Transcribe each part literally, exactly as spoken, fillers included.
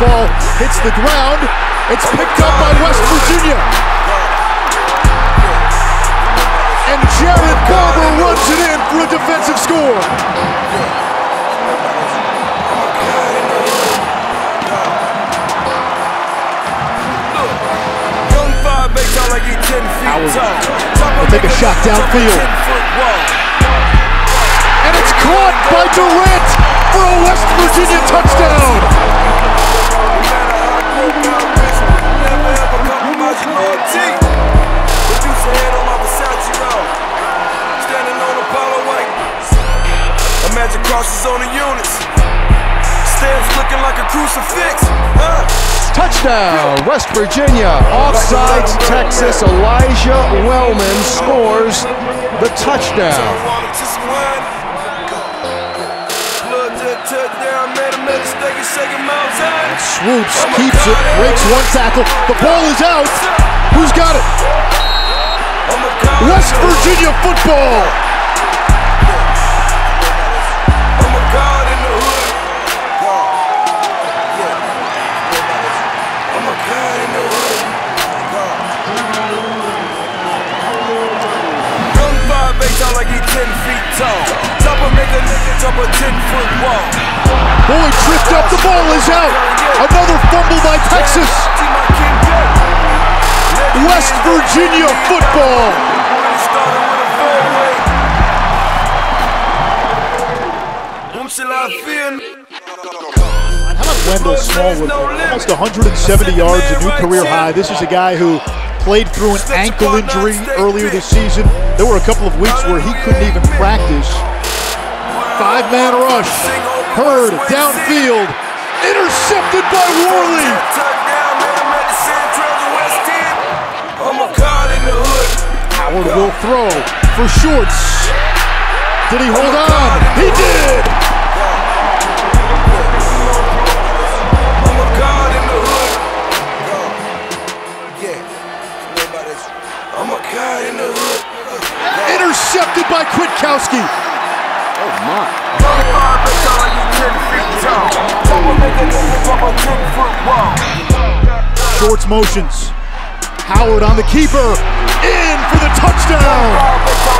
ball hits the ground. It's picked up by West Virginia. And Jared Barber runs it in for a defensive score. Howard will take a shot downfield. And it's caught by Durant for a West Virginia touchdown. Magic crosses on the units. Stands looking like a crucifix. Huh? Touchdown, West Virginia. Offsides, Texas. Elijah Wellman scores the touchdown. And swoops, keeps it, breaks one tackle. The ball is out. Who's got it? West Virginia football. Like he's ten feet tall. Top of make a nigga jump a ten foot wall. Boy tripped up, the ball is out. Another fumble by Texas. West Virginia football. How about Wendell Smallwood? Almost one hundred seventy yards, a new career high. This is a guy who played through an ankle injury earlier this season. There were a couple of weeks where he couldn't even practice. Five-man rush. Hurd downfield. Intercepted by Worley. Howard will throw for Shorts. Did he hold on? He did! Intercepted by Kwiatkowski. Oh my. Shorts motions. Howard on the keeper. In for the touchdown.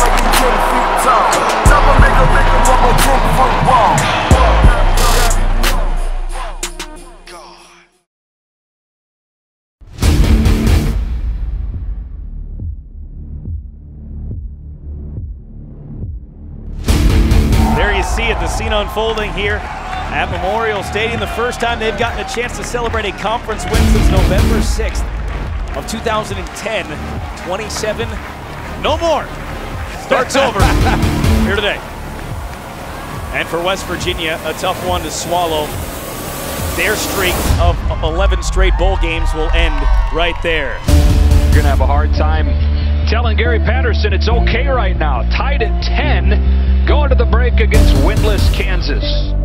See it, the scene unfolding here at Memorial Stadium. The first time they've gotten a chance to celebrate a conference win since November sixth of two thousand ten. twenty-seven, no more. Starts over here today. And for West Virginia, a tough one to swallow. Their streak of eleven straight bowl games will end right there. You're gonna have a hard time telling Gary Patterson it's okay right now. Tied at ten. Going to the break against winless Kansas.